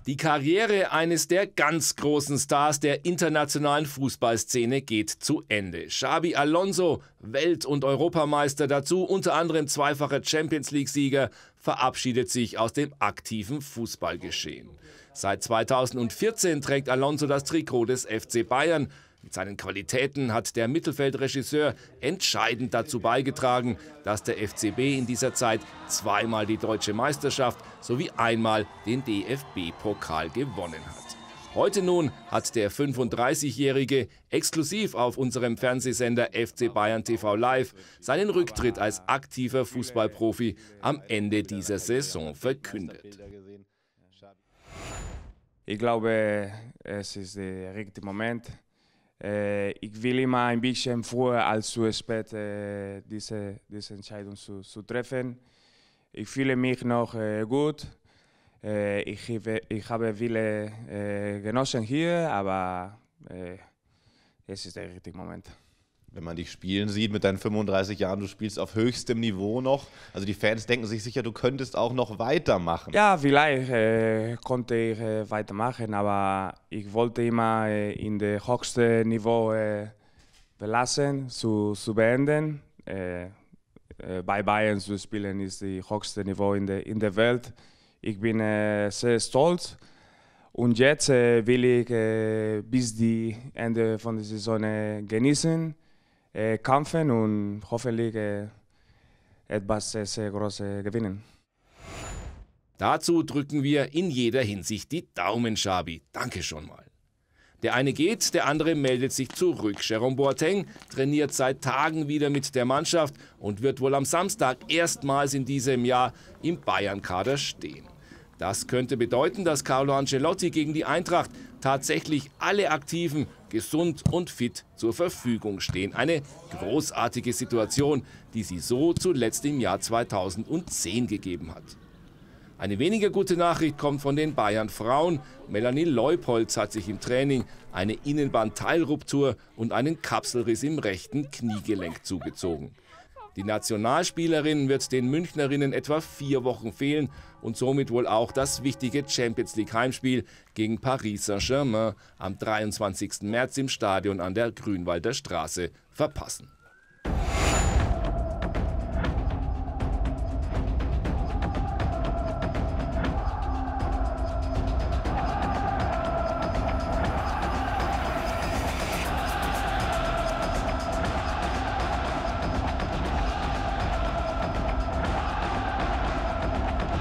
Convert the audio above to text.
Die Karriere eines der ganz großen Stars der internationalen Fußballszene geht zu Ende. Xabi Alonso, Welt- und Europameister, dazu unter anderem zweifacher Champions-League-Sieger, verabschiedet sich aus dem aktiven Fußballgeschehen. Seit 2014 trägt Alonso das Trikot des FC Bayern. Mit seinen Qualitäten hat der Mittelfeldregisseur entscheidend dazu beigetragen, dass der FCB in dieser Zeit zweimal die deutsche Meisterschaft sowie einmal den DFB-Pokal gewonnen hat. Heute nun hat der 35-Jährige exklusiv auf unserem Fernsehsender FC Bayern TV Live seinen Rücktritt als aktiver Fußballprofi am Ende dieser Saison verkündet. Ich glaube, es ist der richtige Moment. Ich will immer ein bisschen früher als zu spät diese Entscheidung zu treffen. Ich fühle mich noch gut. Ich habe viele Genossen hier, aber es ist der richtige Moment. Wenn man dich spielen sieht mit deinen 35 Jahren, du spielst auf höchstem Niveau noch. Also die Fans denken sich sicher, du könntest auch noch weitermachen. Ja, vielleicht konnte ich weitermachen, aber ich wollte immer in das höchste Niveau verlassen, zu beenden. Bei Bayern zu spielen ist das höchste Niveau in der Welt. Ich bin sehr stolz. Und jetzt will ich bis zum Ende von der Saison genießen. Kämpfen und hoffentlich etwas sehr Großes gewinnen. Dazu drücken wir in jeder Hinsicht die Daumen, Xabi. Danke schon mal. Der eine geht, der andere meldet sich zurück. Jerome Boateng trainiert seit Tagen wieder mit der Mannschaft und wird wohl am Samstag erstmals in diesem Jahr im Bayern-Kader stehen. Das könnte bedeuten, dass Carlo Ancelotti gegen die Eintracht tatsächlich alle Aktiven gesund und fit zur Verfügung stehen. Eine großartige Situation, die sie so zuletzt im Jahr 2010 gegeben hat. Eine weniger gute Nachricht kommt von den Bayern-Frauen. Melanie Leupolz hat sich im Training eine Innenbandteilruptur und einen Kapselriss im rechten Kniegelenk zugezogen. Die Nationalspielerin wird den Münchnerinnen etwa 4 Wochen fehlen und somit wohl auch das wichtige Champions-League-Heimspiel gegen Paris Saint-Germain am 23. März im Stadion an der Grünwalder Straße verpassen.